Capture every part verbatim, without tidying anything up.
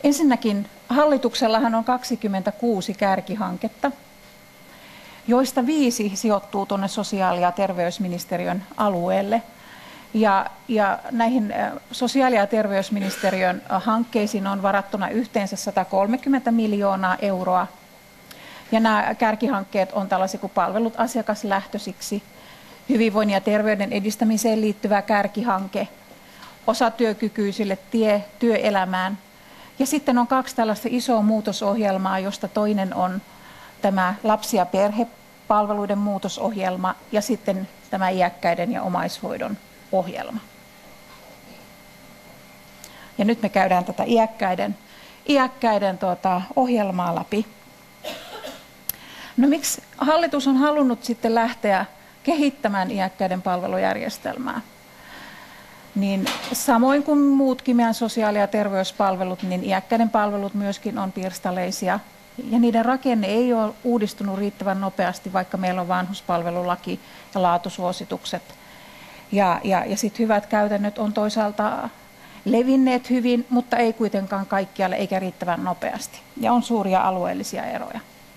Ensinnäkin hallituksellahan on kaksikymmentäkuusi kärkihanketta, joista viisi sijoittuu tuonne sosiaali- ja terveysministeriön alueelle. Ja, ja näihin sosiaali- ja terveysministeriön hankkeisiin on varattuna yhteensä sata kolmekymmentä miljoonaa euroa. Ja nämä kärkihankkeet on tällaisia kuin palvelut asiakaslähtöisiksi, hyvinvoinnin ja terveyden edistämiseen liittyvä kärkihanke, osatyökykyisille tie työelämään. Ja sitten on kaksi tällaista isoa muutosohjelmaa, josta toinen on tämä lapsi- ja perhepalveluiden muutosohjelma ja sitten tämä iäkkäiden ja omaishoidon ohjelma. Ja nyt me käydään tätä iäkkäiden, iäkkäiden tuota, ohjelmaa läpi. No miksi hallitus on halunnut sitten lähteä kehittämään iäkkäiden palvelujärjestelmää? Niin samoin kuin muutkin meidän sosiaali- ja terveyspalvelut, niin iäkkäiden palvelut myöskin on pirstaleisia. Ja niiden rakenne ei ole uudistunut riittävän nopeasti, vaikka meillä on vanhuspalvelulaki ja laatusuositukset. Ja, ja, ja sitten hyvät käytännöt on toisaalta levinneet hyvin, mutta ei kuitenkaan kaikkialle eikä riittävän nopeasti. Ja on suuria alueellisia eroja.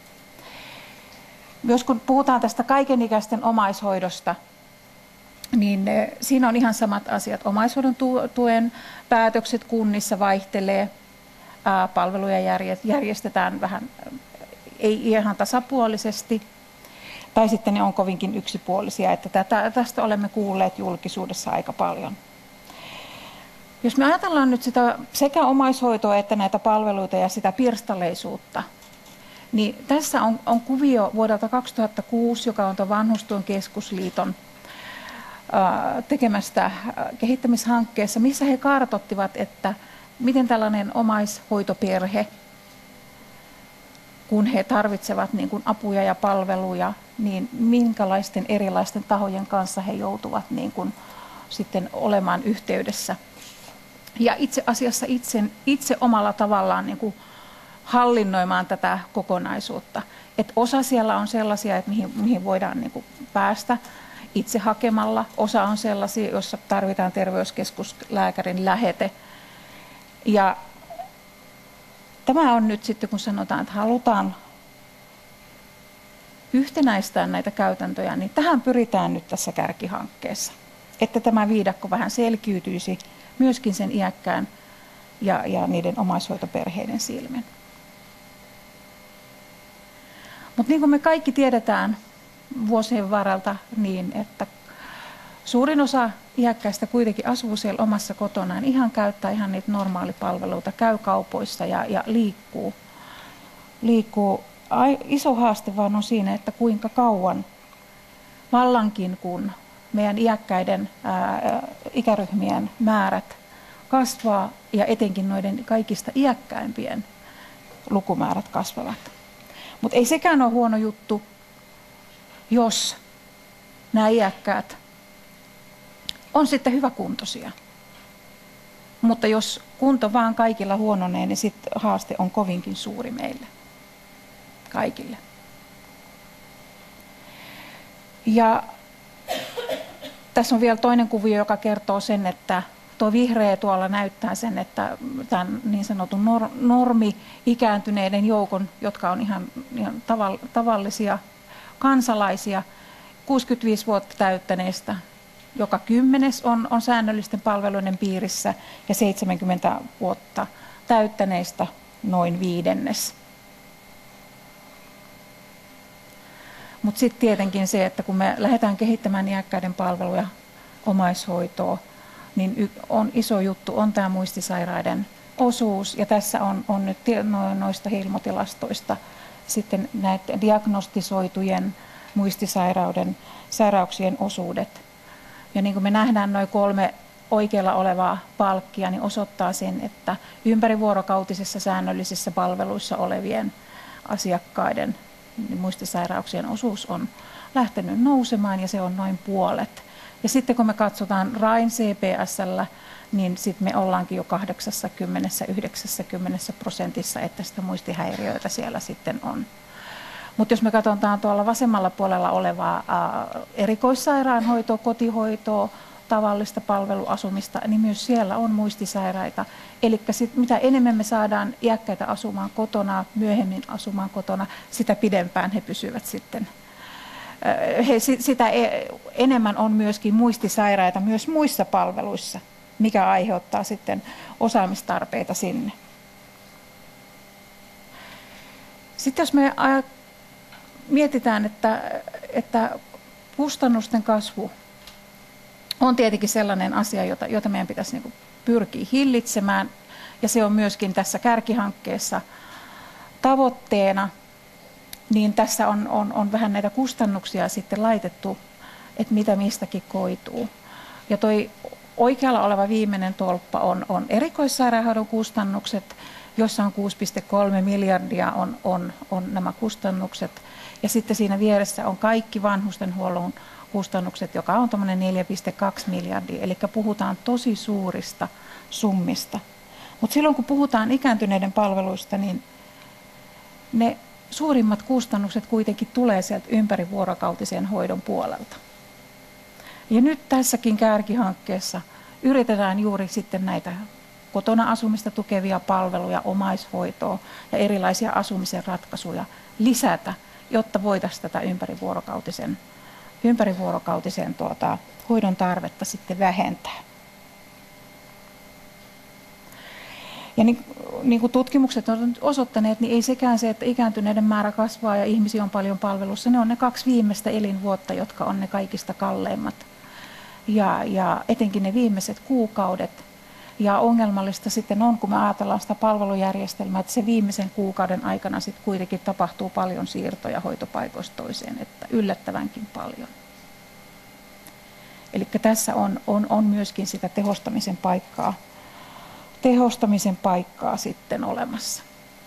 Myös kun puhutaan tästä kaikenikäisten omaishoidosta, niin siinä on ihan samat asiat. Omaishoidon tuen päätökset kunnissa vaihtelee, palveluja järjestetään vähän, ei ihan tasapuolisesti, tai sitten ne on kovinkin yksipuolisia, että tätä, tästä olemme kuulleet julkisuudessa aika paljon. Jos me ajatellaan nyt sitä sekä omaishoitoa että näitä palveluita ja sitä pirstaleisuutta, niin tässä on, on kuvio vuodelta kaksituhattakuusi, joka on tuon Vanhustyön keskusliiton ää, tekemästä ää, kehittämishankkeessa, missä he kartoittivat, että miten tällainen omaishoitoperhe, kun he tarvitsevat niin kuin apuja ja palveluja, niin minkälaisten erilaisten tahojen kanssa he joutuvat niin kuin sitten olemaan yhteydessä. Ja itse asiassa itse, itse omalla tavallaan niin kuin hallinnoimaan tätä kokonaisuutta. Et osa siellä on sellaisia, että mihin, mihin voidaan niin kuin päästä itse hakemalla. Osa on sellaisia, joissa tarvitaan terveyskeskuslääkärin lähete. Ja tämä on nyt sitten, kun sanotaan, että halutaan yhtenäistää näitä käytäntöjä, niin tähän pyritään nyt tässä kärkihankkeessa. Että tämä viidakko vähän selkiytyisi myöskin sen iäkkään ja, ja niiden omaishoitoperheiden silmin. Mutta niin kuin me kaikki tiedetään vuosien varalta, niin että suurin osa iäkkäistä kuitenkin asuu siellä omassa kotonaan, ihan käyttää ihan niitä normaalipalveluita, käy kaupoissa ja, ja liikkuu. liikkuu. Ai, iso haaste vaan on siinä, että kuinka kauan vallankin, kun meidän iäkkäiden ää, ikäryhmien määrät kasvaa ja etenkin noiden kaikista iäkkäimpien lukumäärät kasvavat. Mutta ei sekään ole huono juttu, jos nämä iäkkäät on sitten hyväkuntoisia. Mutta jos kunto vaan kaikilla huononee, niin sitten haaste on kovinkin suuri meille. Kaikille. Ja tässä on vielä toinen kuvio, joka kertoo sen, että tuo vihreä tuolla näyttää sen, että tämän niin sanotun normi-ikääntyneiden joukon, jotka on ihan, ihan tavallisia kansalaisia, kuusikymmentäviisi vuotta täyttäneistä, joka kymmenes on, on säännöllisten palveluiden piirissä ja seitsemänkymmentä vuotta täyttäneistä noin viidennes. Mutta sitten tietenkin se, että kun me lähdetään kehittämään iäkkäiden palveluja, omaishoitoa, niin on iso juttu, on tämä muistisairaiden osuus. Ja tässä on, on nyt noista hilmotilastoista sitten näitä diagnostisoitujen muistisairauden sairauksien osuudet. Ja niin kuin me nähdään noin kolme oikealla olevaa palkkia, niin osoittaa sen, että ympärivuorokautisissa säännöllisissä palveluissa olevien asiakkaiden niin muistisairauksien osuus on lähtenyt nousemaan ja se on noin puolet. Ja sitten kun me katsotaan RAIN C P S:llä, niin sitten me ollaankin jo kahdeksankymmentä yhdeksänkymmentä prosentissa, että sitä muistihäiriöitä siellä sitten on. Mutta jos me katsotaan tuolla vasemmalla puolella olevaa ää, erikoissairaanhoitoa, kotihoitoa, tavallista palveluasumista, niin myös siellä on muistisairaita. Eli mitä enemmän me saadaan iäkkäitä asumaan kotona, myöhemmin asumaan kotona, sitä pidempään he pysyvät sitten. He, sitä enemmän on myöskin muistisairaita myös muissa palveluissa, mikä aiheuttaa sitten osaamistarpeita sinne. Sitten jos me mietitään, että, että kustannusten kasvu on tietenkin sellainen asia, jota, jota meidän pitäisi niin kuin pyrkiä hillitsemään, ja se on myöskin tässä kärkihankkeessa tavoitteena, niin tässä on, on, on vähän näitä kustannuksia sitten laitettu, että mitä mistäkin koituu. Ja toi oikealla oleva viimeinen tolppa on, on erikoissairaanhoidon kustannukset, jossa on kuusi pilkku kolme miljardia on, on, on nämä kustannukset. Ja sitten siinä vieressä on kaikki vanhustenhuollon kustannukset, joka on tuommoinen neljä pilkku kaksi miljardia. Eli puhutaan tosi suurista summista. Mutta silloin kun puhutaan ikääntyneiden palveluista, niin ne suurimmat kustannukset kuitenkin tulee sieltä ympärivuorokautisen hoidon puolelta. Ja nyt tässäkin kärkihankkeessa yritetään juuri sitten näitä kotona asumista tukevia palveluja, omaishoitoa ja erilaisia asumisen ratkaisuja lisätä, jotta voitaisiin tätä ympärivuorokautisen, ympärivuorokautisen tuota, hoidon tarvetta sitten vähentää. Ja niin, niin kuin tutkimukset ovat osoittaneet, niin ei sekään se, että ikääntyneiden määrä kasvaa ja ihmisiä on paljon palvelussa. Ne on ne kaksi viimeistä elinvuotta, jotka on ne kaikista kalleimmat. Ja, ja etenkin ne viimeiset kuukaudet. Ja ongelmallista sitten on, kun me ajatellaan sitä palvelujärjestelmää, että se viimeisen kuukauden aikana sitten kuitenkin tapahtuu paljon siirtoja hoitopaikoista toiseen, että yllättävänkin paljon. Eli tässä on, on, on myöskin sitä tehostamisen paikkaa. tehostamisen paikkaa sitten olemassa.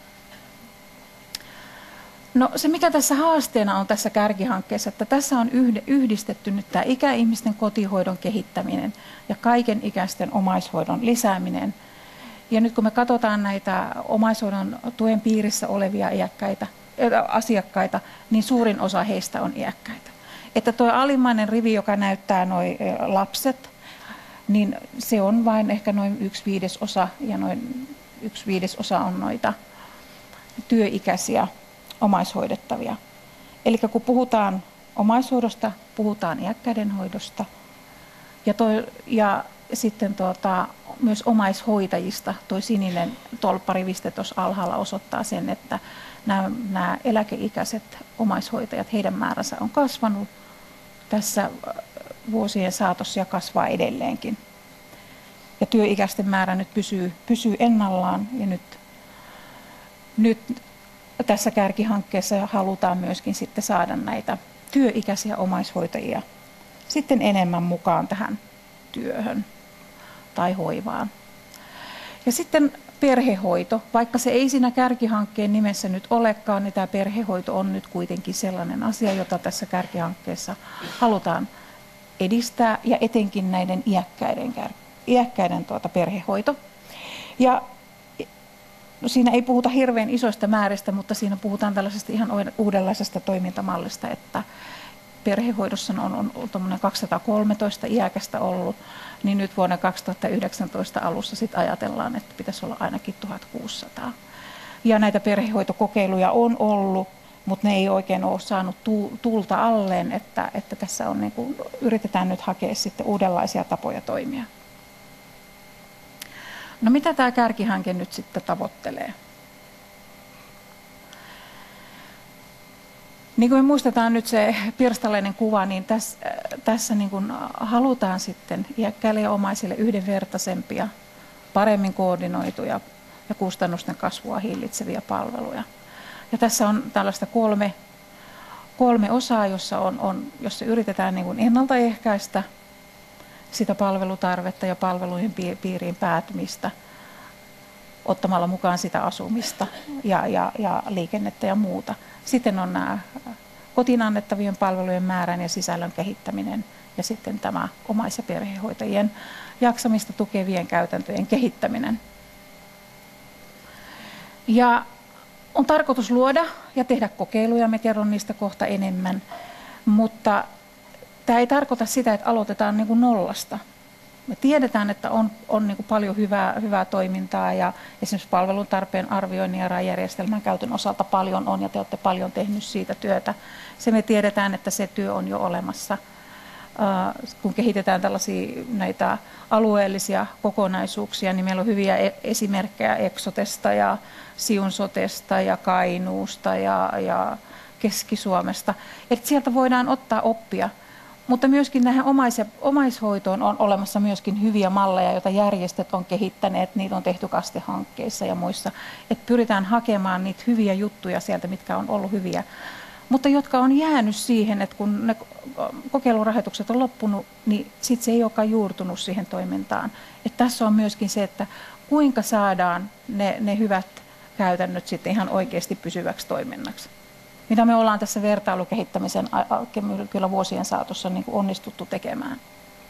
No se mikä tässä haasteena on tässä kärkihankkeessa, että tässä on yhdistetty nyt tämä ikäihmisten kotihoidon kehittäminen ja kaiken ikäisten omaishoidon lisääminen. Ja nyt kun me katsotaan näitä omaishoidon tuen piirissä olevia iäkkäitä, asiakkaita, niin suurin osa heistä on iäkkäitä. Että tuo alimmainen rivi, joka näyttää nuo lapset, niin se on vain ehkä noin yksi viidesosa ja noin yksi viidesosa on noita työikäisiä omaishoidettavia. Eli kun puhutaan omaishoidosta, puhutaan iäkkäiden hoidosta ja, toi, ja sitten tuota, myös omaishoitajista. Tuo sininen tolppariviste tuossa alhaalla osoittaa sen, että nämä, nämä eläkeikäiset omaishoitajat, heidän määränsä on kasvanut tässä vuosien saatossa ja kasvaa edelleenkin. Ja työikäisten määrä nyt pysyy, pysyy ennallaan ja nyt, nyt tässä kärkihankkeessa halutaan myöskin sitten saada näitä työikäisiä omaishoitajia sitten enemmän mukaan tähän työhön tai hoivaan. Ja sitten perhehoito, vaikka se ei siinä kärkihankkeen nimessä nyt olekaan, niin tämä perhehoito on nyt kuitenkin sellainen asia, jota tässä kärkihankkeessa halutaan edistää ja etenkin näiden iäkkäiden, iäkkäiden tuota perhehoito. Ja no siinä ei puhuta hirveän isoista määristä, mutta siinä puhutaan tällaisesta ihan uudenlaisesta toimintamallista, että perhehoidossa on, on, on kaksisataakolmetoista iäkästä ollut, niin nyt vuonna kaksituhattayhdeksäntoista alussa sit ajatellaan, että pitäisi olla ainakin tuhatkuusisataa. Ja näitä perhehoitokokeiluja on ollut, mutta ne ei oikein ole saanut tuulta alleen, että, että tässä on, niin kuin, yritetään nyt hakea sitten uudenlaisia tapoja toimia. No mitä tämä kärkihanke nyt sitten tavoittelee? Niin kuin me muistetaan nyt se pirstaleinen kuva, niin tässä, tässä niin kuin halutaan sitten iäkkäille ja omaisille yhdenvertaisempia, paremmin koordinoituja ja kustannusten kasvua hillitseviä palveluja. Ja tässä on tällaista kolme, kolme osaa, jossa, on, on, jossa yritetään niin kuin ennaltaehkäistä sitä palvelutarvetta ja palveluihin piiriin päätymistä ottamalla mukaan sitä asumista ja, ja, ja liikennettä ja muuta. Sitten on nämä kotiin annettavien palvelujen määrän ja sisällön kehittäminen ja sitten tämä omais- ja perhehoitajien jaksamista tukevien käytäntöjen kehittäminen. Ja on tarkoitus luoda ja tehdä kokeiluja, me kerron niistä kohta enemmän, mutta tämä ei tarkoita sitä, että aloitetaan niin kuin nollasta. Me tiedetään, että on, on niin kuin paljon hyvää, hyvää toimintaa ja esimerkiksi palveluntarpeen arvioinnin ja rajajärjestelmän käytön osalta paljon on ja te olette paljon tehnyt siitä työtä. Se me tiedetään, että se työ on jo olemassa. Kun kehitetään tällaisia näitä alueellisia kokonaisuuksia, niin meillä on hyviä esimerkkejä Eksotesta ja Siun sotesta ja Kainuusta ja, ja Keski-Suomesta. Että sieltä voidaan ottaa oppia. Mutta myöskin näihin omais- omaishoitoon on olemassa myöskin hyviä malleja, joita järjestöt on kehittäneet. Niitä on tehty kastehankkeissa ja muissa. Että pyritään hakemaan niitä hyviä juttuja sieltä, mitkä on ollut hyviä. Mutta jotka on jäänyt siihen, että kun ne kokeilurahoitukset on loppunut, niin sitten se ei olekaan juurtunut siihen toimintaan. Että tässä on myöskin se, että kuinka saadaan ne, ne hyvät käytännöt sitten ihan oikeasti pysyväksi toiminnaksi. Mitä me ollaan tässä vertailukehittämisen kyllä vuosien saatossa niin kuin onnistuttu tekemään.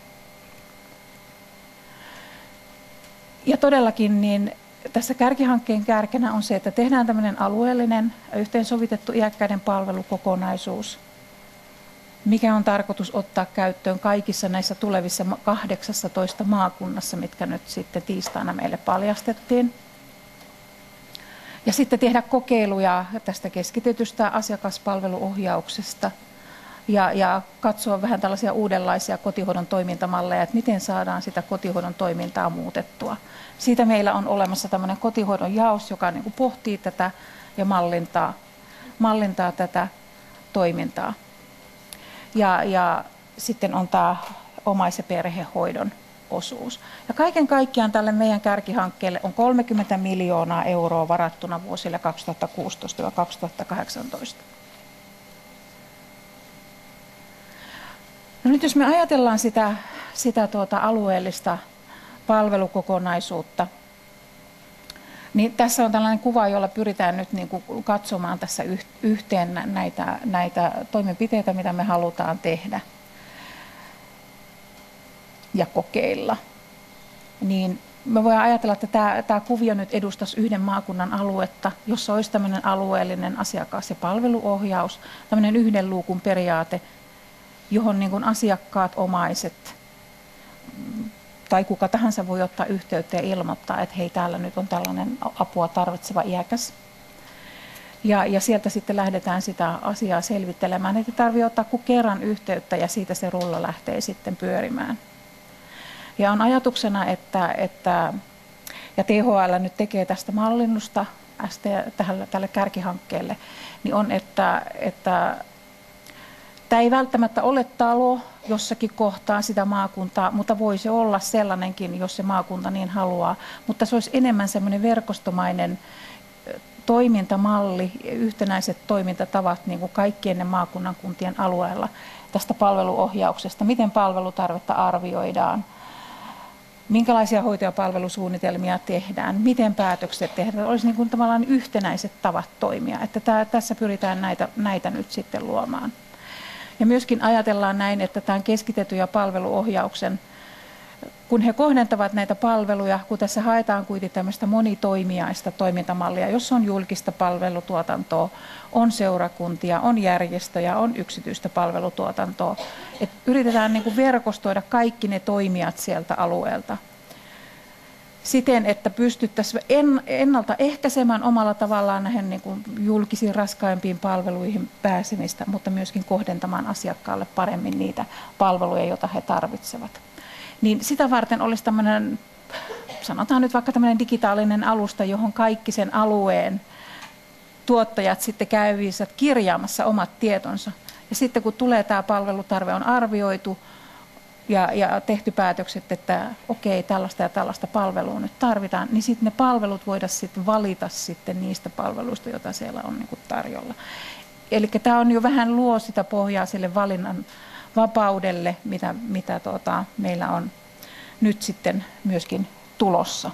Ja todellakin niin tässä kärkihankkeen kärkenä on se, että tehdään tämmöinen alueellinen yhteensovitettu iäkkäiden palvelukokonaisuus, mikä on tarkoitus ottaa käyttöön kaikissa näissä tulevissa kahdeksassatoista maakunnassa, mitkä nyt sitten tiistaina meille paljastettiin. Ja sitten tehdä kokeiluja tästä keskitetystä asiakaspalveluohjauksesta ja, ja katsoa vähän tällaisia uudenlaisia kotihoidon toimintamalleja, että miten saadaan sitä kotihoidon toimintaa muutettua. Siitä meillä on olemassa tämmöinen kotihoidon jaos, joka niin kuin pohtii tätä ja mallintaa, mallintaa tätä toimintaa. Ja, ja sitten on tämä omais- ja perhehoidon osuus. Ja kaiken kaikkiaan tälle meidän kärkihankkeelle on kolmekymmentä miljoonaa euroa varattuna vuosille kaksituhattakuusitoista kaksituhattakahdeksantoista. No nyt jos me ajatellaan sitä, sitä tuota alueellista palvelukokonaisuutta, niin tässä on tällainen kuva, jolla pyritään nyt niin kuin katsomaan tässä yhteen näitä, näitä toimenpiteitä, mitä me halutaan tehdä ja kokeilla. Niin me voidaan ajatella, että tämä, tämä kuvio nyt edustaisi yhden maakunnan aluetta, jossa olisi tämmöinen alueellinen asiakas- ja palveluohjaus, tämmöinen yhden luukun periaate, johon niin kuin asiakkaat, omaiset tai kuka tahansa voi ottaa yhteyttä ja ilmoittaa, että hei, täällä nyt on tällainen apua tarvitseva iäkäs. Ja, ja sieltä sitten lähdetään sitä asiaa selvittelemään, että tarvitsee ottaa kuin kerran yhteyttä ja siitä se rulla lähtee sitten pyörimään. Ja on ajatuksena, että, että ja T H L nyt tekee tästä mallinnusta tälle, tälle kärkihankkeelle, niin on, että, että tämä ei välttämättä ole talo jossakin kohtaa sitä maakuntaa, mutta voi se olla sellainenkin, jos se maakunta niin haluaa. Mutta se olisi enemmän semmoinen verkostomainen toimintamalli, yhtenäiset toimintatavat niin kuin kaikkien ne maakunnan kuntien alueella tästä palveluohjauksesta, miten palvelutarvetta arvioidaan, minkälaisia hoito- ja palvelusuunnitelmia tehdään, miten päätökset tehdään. Olisi niin kuin tavallaan yhtenäiset tavat toimia, että tämä, tässä pyritään näitä, näitä nyt sitten luomaan. Ja myöskin ajatellaan näin, että tämän keskitetyn ja palveluohjauksen, kun he kohdentavat näitä palveluja, kun tässä haetaan kuitenkin tämmöistä monitoimijaista toimintamallia, jossa on julkista palvelutuotantoa, on seurakuntia, on järjestöjä, on yksityistä palvelutuotantoa. Et yritetään niin kuin verkostoida kaikki ne toimijat sieltä alueelta siten, että pystyttäisiin ennaltaehkäisemään omalla tavallaan näihin niin kuin julkisiin raskaimpiin palveluihin pääsemistä, mutta myöskin kohdentamaan asiakkaalle paremmin niitä palveluja, joita he tarvitsevat. Niin sitä varten olisi tämmöinen, sanotaan nyt vaikka tämmöinen digitaalinen alusta, johon kaikki sen alueen tuottajat sitten käyvät kirjaamassa omat tietonsa. Ja sitten kun tulee tämä palvelutarve on arvioitu ja, ja tehty päätökset, että okei, tällaista ja tällaista palvelua nyt tarvitaan, niin sitten ne palvelut voidaan sitten valita sitten niistä palveluista, joita siellä on niin kuin tarjolla. Eli tämä on jo vähän luo sitä pohjaa sille valinnan vapaudelle, mitä, mitä tuota, meillä on nyt sitten myöskin tulossa.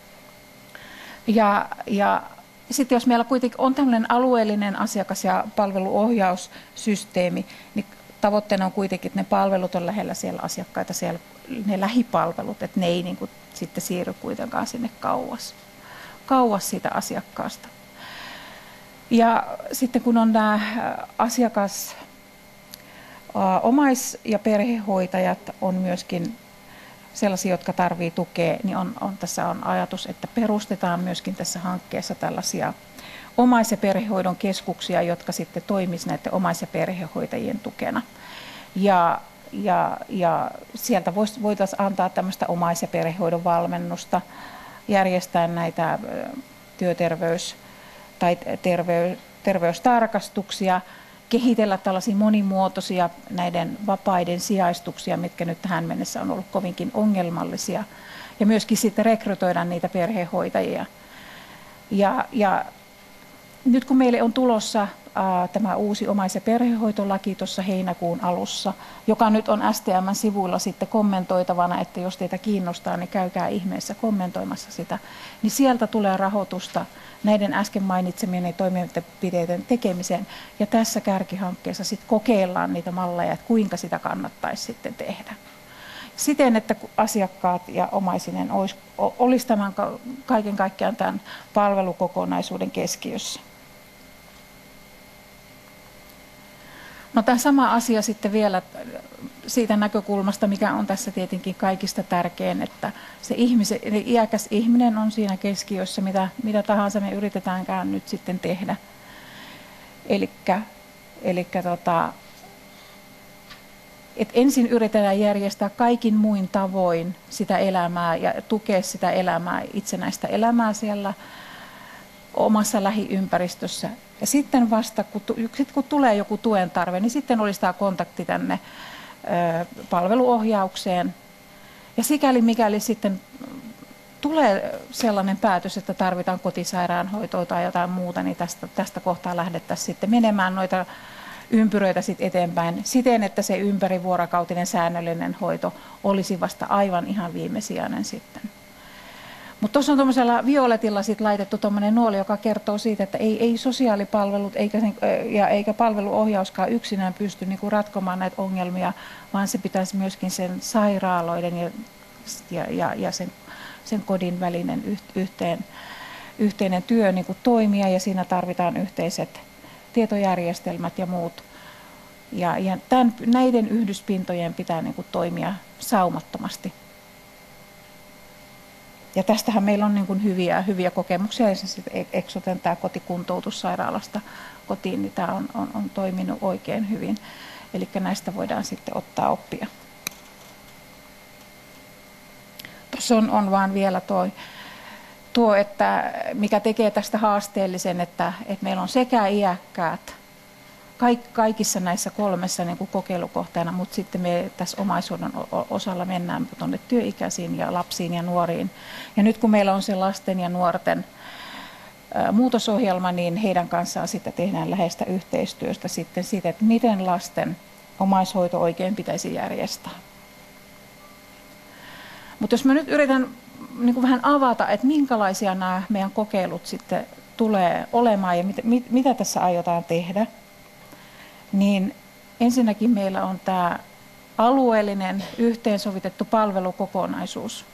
Ja, ja sitten jos meillä kuitenkin on tämmöinen alueellinen asiakas- ja palveluohjaussysteemi, niin tavoitteena on kuitenkin, että ne palvelut on lähellä siellä asiakkaita, siellä, ne lähipalvelut, että ne ei niin kuin sitten siirry kuitenkaan sinne kauas, kauas siitä asiakkaasta. Ja sitten kun on nämä asiakas, omais- ja perhehoitajat on myöskin sellaisia, jotka tarvitsevat tukea, niin on, on, tässä on ajatus, että perustetaan myöskin tässä hankkeessa tällaisia omais- ja perhehoidon keskuksia, jotka sitten toimisivat näiden omais- ja perhehoitajien tukena. Ja, ja, ja sieltä voitaisiin antaa tämmöistä omais- ja perhehoidon valmennusta, järjestää näitä työterveys- tai terveys, terveystarkastuksia, kehitellä tällaisia monimuotoisia näiden vapaiden sijaistuksia, mitkä nyt tähän mennessä on ollut kovinkin ongelmallisia, ja myöskin sitten rekrytoida niitä perhehoitajia. Ja, ja nyt kun meille on tulossa ää, tämä uusi omais- ja perhehoitolaki tuossa heinäkuun alussa, joka nyt on S T M:n sivuilla sitten kommentoitavana, että jos teitä kiinnostaa, niin käykää ihmeessä kommentoimassa sitä, niin sieltä tulee rahoitusta näiden äsken mainitsemien toimenpiteiden tekemiseen, ja tässä kärkihankkeessa sitten kokeillaan niitä malleja, että kuinka sitä kannattaisi sitten tehdä. Siten, että asiakkaat ja omaisinen olisi, olisi tämän kaiken kaikkiaan tämän palvelukokonaisuuden keskiössä. No, tämä sama asia sitten vielä siitä näkökulmasta, mikä on tässä tietenkin kaikista tärkein, että se ihmisen, iäkäs ihminen on siinä keskiössä, mitä, mitä tahansa me yritetäänkään nyt sitten tehdä. Elikkä, elikkä tota, et ensin yritetään järjestää kaikin muin tavoin sitä elämää ja tukea sitä elämää, itsenäistä elämää siellä omassa lähiympäristössä. Ja sitten vasta, kun, sit kun tulee joku tuen tarve, niin sitten olisi tämä kontakti tänne ö, palveluohjaukseen. Ja sikäli mikäli sitten tulee sellainen päätös, että tarvitaan kotisairaanhoitoa tai jotain muuta, niin tästä, tästä kohtaa lähdettäisiin sitten menemään noita ympyröitä sitten eteenpäin siten, että se ympärivuorokautinen säännöllinen hoito olisi vasta aivan ihan viimesijainen sitten. Mutta tuossa on tuollaisella violetilla sit laitettu tuommoinen nuoli, joka kertoo siitä, että ei, ei sosiaalipalvelut eikä, sen, ja eikä palveluohjauskaan yksinään pysty niinku ratkomaan näitä ongelmia, vaan se pitäisi myöskin sen sairaaloiden ja, ja, ja, ja sen, sen kodin välinen yhteen, yhteinen työ niinku toimia, ja siinä tarvitaan yhteiset tietojärjestelmät ja muut. Ja, ja tämän, näiden yhdyspintojen pitää niinku toimia saumattomasti. Ja tästähän meillä on niin kuin hyviä, hyviä kokemuksia, esimerkiksi Eksoten tämä kotikuntoutus sairaalasta kotiin, niin tämä on, on, on toiminut oikein hyvin. Eli näistä voidaan sitten ottaa oppia. Tuossa on, on vaan vielä tuo, tuo, että mikä tekee tästä haasteellisen, että, että meillä on sekä iäkkäät, kaikissa näissä kolmessa niin kuin kokeilukohteena, mutta sitten me tässä omaishoidon osalla mennään tuonne työikäisiin ja lapsiin ja nuoriin. Ja nyt kun meillä on se lasten ja nuorten muutosohjelma, niin heidän kanssaan sitten tehdään läheistä yhteistyöstä sitten siitä, että miten lasten omaishoito oikein pitäisi järjestää. Mutta jos mä nyt yritän niin kuin vähän avata, että minkälaisia nämä meidän kokeilut sitten tulee olemaan ja mit, mit, mitä tässä aiotaan tehdä, niin ensinnäkin meillä on tämä alueellinen yhteensovitettu palvelukokonaisuus,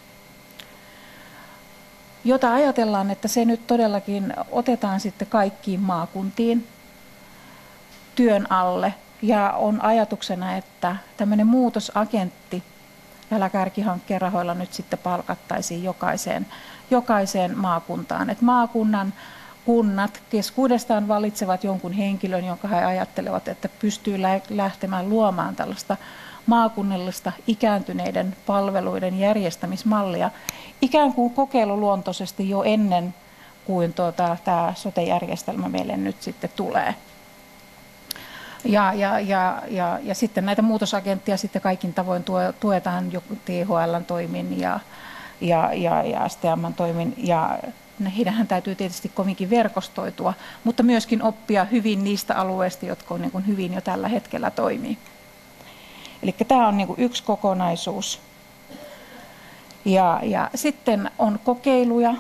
jota ajatellaan, että se nyt todellakin otetaan sitten kaikkiin maakuntiin työn alle. Ja on ajatuksena, että tämmöinen muutosagentti tällä kärkihankkeen rahoilla nyt sitten palkattaisiin jokaiseen, jokaiseen maakuntaan. Et maakunnan kunnat keskuudestaan valitsevat jonkun henkilön, jonka he ajattelevat, että pystyy lähtemään luomaan tällaista maakunnallista ikääntyneiden palveluiden järjestämismallia ikään kuin kokeiluluontoisesti jo ennen kuin tuota, tämä sote-järjestelmä meille nyt sitten tulee. Ja, ja, ja, ja, ja sitten näitä muutosagentteja sitten kaikin tavoin tuetaan T H L:n toimin ja, ja, ja, ja S T M:n toimin. Ja heidänhän täytyy tietysti kovinkin verkostoitua, mutta myöskin oppia hyvin niistä alueista, jotka on niin kuin hyvin jo tällä hetkellä toimii. Eli tämä on niin kuin yksi kokonaisuus. Ja, ja sitten on kokeiluja.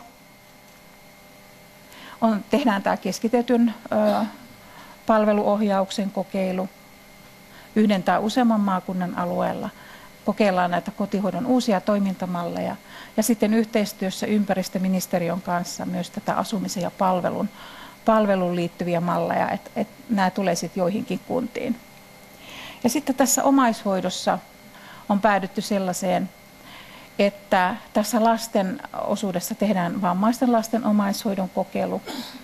On, tehdään tämä keskitetyn ö, palveluohjauksen kokeilu yhden tai useamman maakunnan alueella. Kokeillaan näitä kotihoidon uusia toimintamalleja ja sitten yhteistyössä ympäristöministeriön kanssa myös tätä asumisen ja palvelun, palvelun liittyviä malleja, että et nämä tulee sitten joihinkin kuntiin. Ja sitten tässä omaishoidossa on päädytty sellaiseen, että tässä lasten osuudessa tehdään vammaisten lasten omaishoidon kokeilu.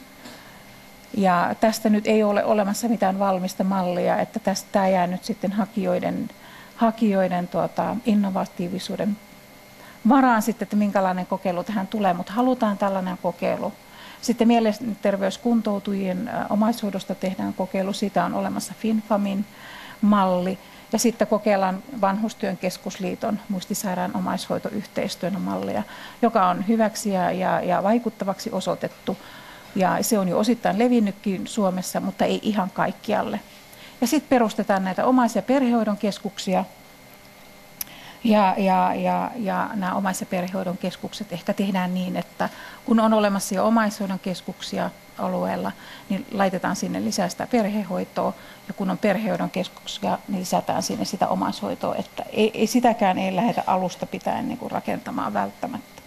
Ja tästä nyt ei ole olemassa mitään valmista mallia, että tästä jää nyt sitten hakijoiden, hakijoiden tuota, innovatiivisuuden varaan sitten, että minkälainen kokeilu tähän tulee, mutta halutaan tällainen kokeilu. Sitten mielenterveyskuntoutujien omaishoidosta tehdään kokeilu, siitä on olemassa FinFamin malli. Ja sitten kokeillaan Vanhustyön keskusliiton muistisairaan omaishoitoyhteistyön mallia, joka on hyväksi ja, ja, ja vaikuttavaksi osoitettu. Ja se on jo osittain levinnytkin Suomessa, mutta ei ihan kaikkialle. Ja sitten perustetaan näitä omais- ja perhehoidon keskuksia. Ja, ja, ja, ja nämä omais- ja perhehoidon keskukset ehkä tehdään niin, että kun on olemassa jo omaishoidon keskuksia alueella, niin laitetaan sinne lisää sitä perhehoitoa. Ja kun on perhehoidon keskuksia, niin lisätään sinne sitä omaishoitoa. Että ei, ei sitäkään ei lähdetä alusta pitäen niin kuin rakentamaan välttämättä.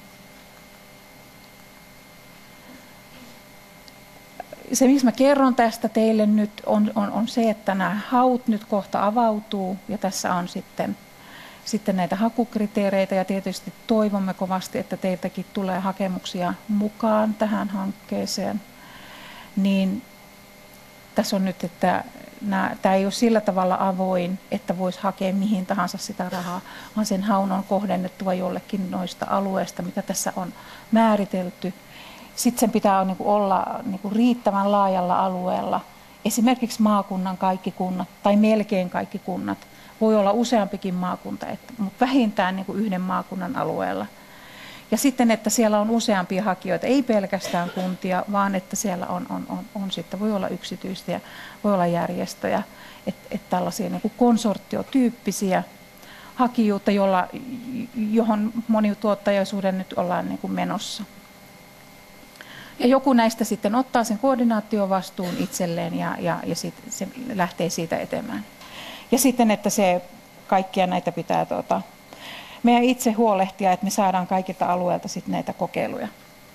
Se, miksi mä kerron tästä teille nyt, on, on, on se, että nämä haut nyt kohta avautuu. Ja tässä on sitten... Sitten näitä hakukriteereitä ja tietysti toivomme kovasti, että teiltäkin tulee hakemuksia mukaan tähän hankkeeseen. Niin tässä on nyt, että nämä, tämä ei ole sillä tavalla avoin, että voisi hakea mihin tahansa sitä rahaa, vaan sen haun on kohdennettava jollekin noista alueista, mitä tässä on määritelty. Sitten sen pitää olla riittävän laajalla alueella, esimerkiksi maakunnan kaikki kunnat tai melkein kaikki kunnat. Voi olla useampikin maakunta, mutta vähintään niin kuin yhden maakunnan alueella. Ja sitten, että siellä on useampia hakijoita, ei pelkästään kuntia, vaan että siellä on, on, on, on sitten, voi olla yksityistä ja voi olla järjestöjä, että et tällaisia niin kuin konsortiotyyppisiä hakijuutta, jolla, johon monituottajaisuuden nyt ollaan niin kuin menossa. Ja joku näistä sitten ottaa sen koordinaatiovastuun itselleen ja, ja, ja sit se lähtee siitä eteenpäin. Ja sitten, että se kaikkia näitä pitää tuota, meidän itse huolehtia, että me saadaan kaikilta alueilta sitten näitä kokeiluja.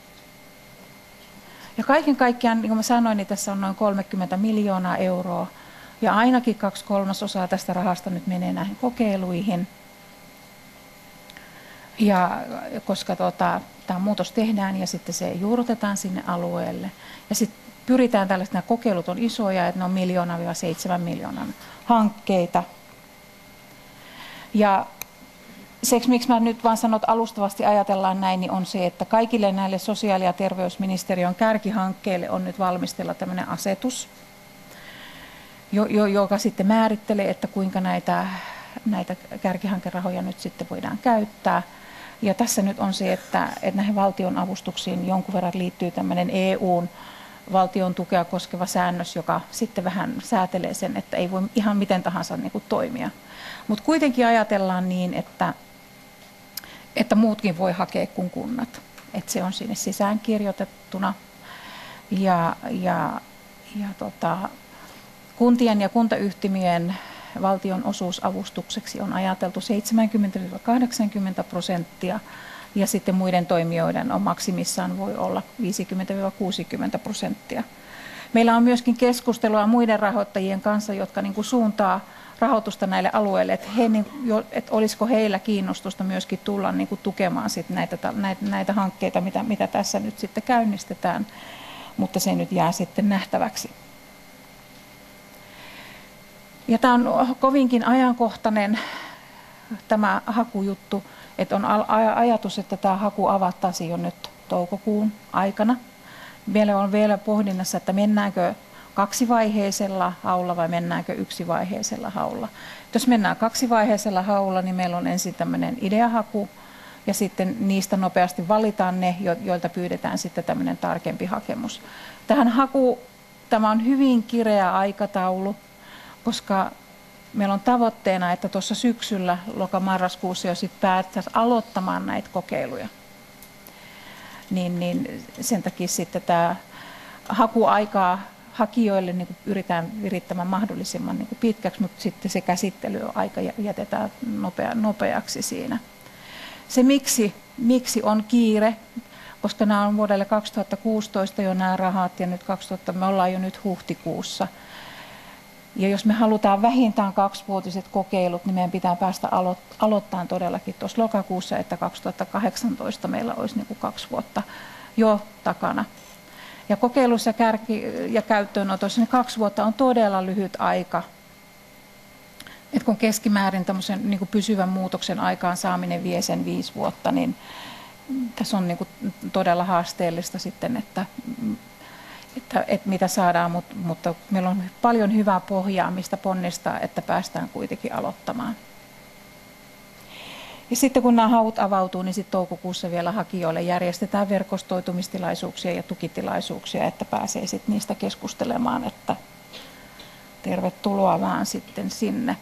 Ja kaiken kaikkiaan, niin kuin mä sanoin, niin tässä on noin kolmekymmentä miljoonaa euroa. Ja ainakin kaksi kolmasosaa tästä rahasta nyt menee näihin kokeiluihin. Ja koska tuota, tämä muutos tehdään ja sitten se juurrutetaan sinne alueelle. Ja sitten pyritään tällaiset, nämä kokeilut on isoja, että ne on miljoona seitsemän miljoonan hankkeita. Ja se, miksi mä nyt vaan sanon, että alustavasti ajatellaan näin, niin on se, että kaikille näille sosiaali- ja terveysministeriön kärkihankkeille on nyt valmistella tämmöinen asetus, joka sitten määrittelee, että kuinka näitä, näitä kärkihankerahoja nyt sitten voidaan käyttää. Ja tässä nyt on se, että, että näihin valtion avustuksiin jonkun verran liittyy tämmöinen E U:n valtion tukea koskeva säännös, joka sitten vähän säätelee sen, että ei voi ihan miten tahansa niin kuin toimia. Mutta kuitenkin ajatellaan niin, että, että muutkin voi hakea kuin kunnat. Että se on sinne sisään kirjoitettuna. Ja, ja, ja tota, kuntien ja kuntayhtymien valtion osuusavustukseksi on ajateltu seitsemänkymmentä kahdeksankymmentä prosenttia. Ja sitten muiden toimijoiden on maksimissaan voi olla viisikymmentä kuusikymmentä prosenttia. Meillä on myöskin keskustelua muiden rahoittajien kanssa, jotka niin kuin suuntaa rahoitusta näille alueille, että, he, että olisiko heillä kiinnostusta myöskin tulla niin kuin tukemaan sit näitä, näitä, näitä hankkeita, mitä, mitä tässä nyt sitten käynnistetään, mutta se nyt jää sitten nähtäväksi. Ja tämä on kovinkin ajankohtainen tämä hakujuttu. Että on ajatus, että tämä haku avattaisiin jo nyt toukokuun aikana. Meillä on vielä pohdinnassa, että mennäänkö kaksivaiheisella haulla vai mennäänkö yksivaiheisella haulla. Jos mennään kaksivaiheisella haulla, niin meillä on ensin tämmöinen ideahaku ja sitten niistä nopeasti valitaan ne, joilta pyydetään sitten tämmöinen tarkempi hakemus. Tähän haku, tämä on hyvin kireä aikataulu, koska meillä on tavoitteena, että tuossa syksyllä, loka-marraskuussa jo sitten päättäisiin aloittamaan näitä kokeiluja. Niin, niin sen takia sitten tämä hakuaikaa hakijoille niin pyritään virittämään mahdollisimman niin pitkäksi, mutta sitten se käsittelyaika jätetään nopea, nopeaksi siinä. Se miksi, miksi on kiire, koska nämä on vuodelle kaksituhattakuusitoista jo nämä rahat ja nyt kaksituhatta, me ollaan jo nyt huhtikuussa. Ja jos me halutaan vähintään kaksivuotiset kokeilut, niin meidän pitää päästä alo- aloittamaan todellakin tuossa lokakuussa, että kaksituhattakahdeksantoista meillä olisi niin kuin kaksi vuotta jo takana. Ja kokeilussa ja, kärki- ja käyttöönotossa niin kaksi vuotta on todella lyhyt aika. Et kun keskimäärin tämmöisen niin kuin pysyvän muutoksen aikaan saaminen vie sen viisi vuotta, niin tässä on niin kuin todella haasteellista sitten, että, että, että mitä saadaan, mutta, mutta meillä on paljon hyvää pohjaa, mistä ponnistaa, että päästään kuitenkin aloittamaan. Ja sitten kun nämä haut avautuu, niin sitten toukokuussa vielä hakijoille järjestetään verkostoitumistilaisuuksia ja tukitilaisuuksia, että pääsee sitten niistä keskustelemaan, että tervetuloa vaan sitten sinne.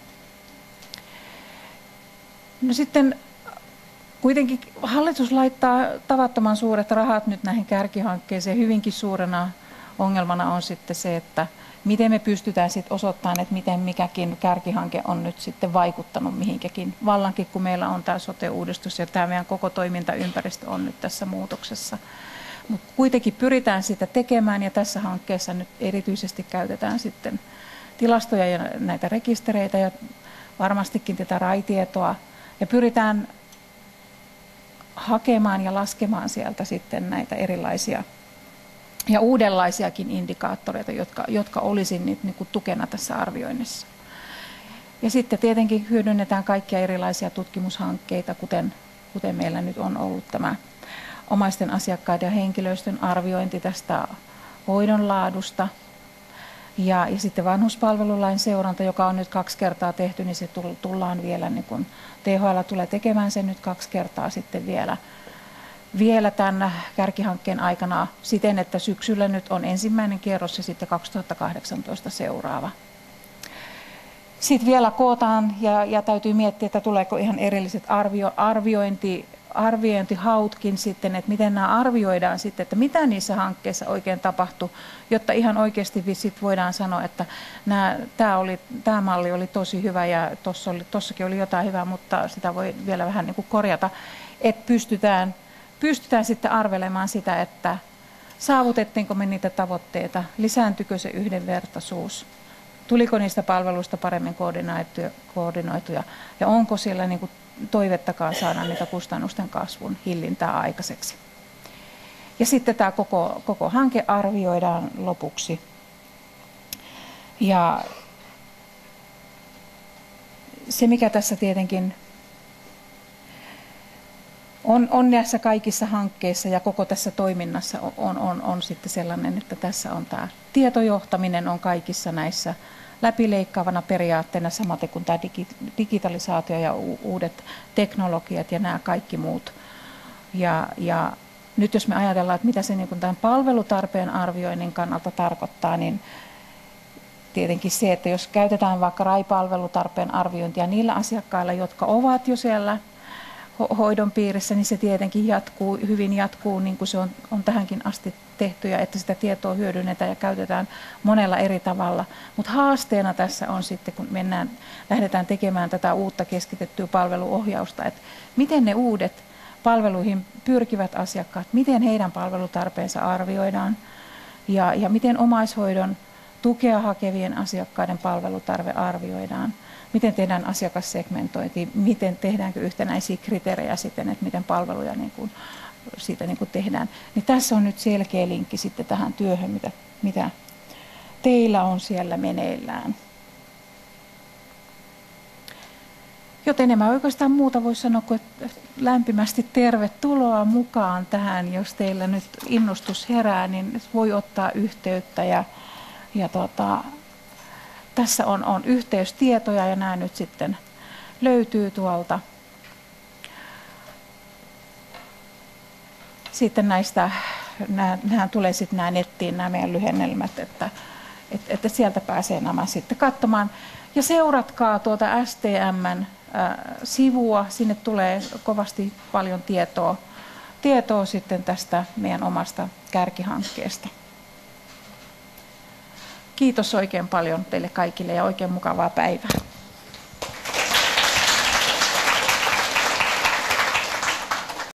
No sitten kuitenkin hallitus laittaa tavattoman suuret rahat nyt näihin kärkihankkeisiin. Hyvinkin suurena ongelmana on sitten se, että miten me pystytään sitten osoittamaan, että miten mikäkin kärkihanke on nyt sitten vaikuttanut mihinkäkin. Vallankin kun meillä on tämä sote-uudistus ja tämä meidän koko toimintaympäristö on nyt tässä muutoksessa. Mutta kuitenkin pyritään sitä tekemään ja tässä hankkeessa nyt erityisesti käytetään sitten tilastoja ja näitä rekistereitä ja varmastikin tätä raitietoa. Ja pyritään hakemaan ja laskemaan sieltä sitten näitä erilaisia ja uudenlaisiakin indikaattoreita, jotka, jotka olisi nyt niin kuin tukena tässä arvioinnissa. Ja sitten tietenkin hyödynnetään kaikkia erilaisia tutkimushankkeita, kuten, kuten meillä nyt on ollut tämä omaisten asiakkaiden ja henkilöstön arviointi tästä hoidon laadusta. Ja, ja sitten vanhuspalvelulain seuranta, joka on nyt kaksi kertaa tehty, niin se tullaan vielä, niin kun T H L tulee tekemään sen nyt kaksi kertaa sitten vielä, vielä tämän kärkihankkeen aikana siten, että syksyllä nyt on ensimmäinen kierros ja sitten kaksituhattakahdeksantoista seuraava. Sitten vielä kootaan ja, ja täytyy miettiä, että tuleeko ihan erilliset arvio, arviointi, arviointihautkin sitten, että miten nämä arvioidaan sitten, että mitä niissä hankkeissa oikein tapahtui, jotta ihan oikeasti sit voidaan sanoa, että nämä, tämä, oli, tämä malli oli tosi hyvä ja tuossa oli, tuossakin oli jotain hyvää, mutta sitä voi vielä vähän niin kuin korjata, että pystytään, pystytään sitten arvelemaan sitä, että saavutettiinko me niitä tavoitteita, lisääntyykö se yhdenvertaisuus, tuliko niistä palveluista paremmin koordinoituja ja onko siellä niin kuin toivettakaan saada niitä kustannusten kasvun hillintää aikaiseksi. Ja sitten tämä koko, koko hanke arvioidaan lopuksi. Ja se, mikä tässä tietenkin on, on näissä kaikissa hankkeissa ja koko tässä toiminnassa on, on, on sitten sellainen, että tässä on tämä tietojohtaminen on kaikissa näissä läpileikkaavana periaatteena, samaten kuin tämä digitalisaatio ja uudet teknologiat ja nämä kaikki muut. Ja, ja nyt jos me ajatellaan, että mitä se niin kuin tämän palvelutarpeen arvioinnin kannalta tarkoittaa, niin tietenkin se, että jos käytetään vaikka RAI-palvelutarpeen arviointia niillä asiakkailla, jotka ovat jo siellä hoidon piirissä, niin se tietenkin jatkuu, hyvin jatkuu, niin kuin se on, on tähänkin asti tehty, ja että sitä tietoa hyödynnetään ja käytetään monella eri tavalla. Mutta haasteena tässä on sitten, kun mennään, lähdetään tekemään tätä uutta keskitettyä palveluohjausta, että miten ne uudet palveluihin pyrkivät asiakkaat, miten heidän palvelutarpeensa arvioidaan, ja, ja miten omaishoidon tukea hakevien asiakkaiden palvelutarve arvioidaan. Miten tehdään asiakassegmentointi, miten tehdäänkö yhtenäisiä kriteerejä sitten, että miten palveluja niin kuin, siitä niin kuin tehdään. Niin tässä on nyt selkeä linkki sitten tähän työhön, mitä, mitä teillä on siellä meneillään. Joten en mä oikeastaan muuta voi sanoa kuin lämpimästi tervetuloa mukaan tähän. Jos teillä nyt innostus herää, niin voi ottaa yhteyttä ja, ja tota, tässä on, on yhteystietoja ja nämä nyt sitten löytyy tuolta. Sitten näistä, nämä, nämä tulee sitten nämä nettiin nämä meidän lyhennelmät, että, että, että sieltä pääsee nämä sitten katsomaan. Ja seuratkaa tuota S T M:n sivua, sinne tulee kovasti paljon tietoa, tietoa sitten tästä meidän omasta kärkihankkeesta. Kiitos oikein paljon teille kaikille ja oikein mukavaa päivää.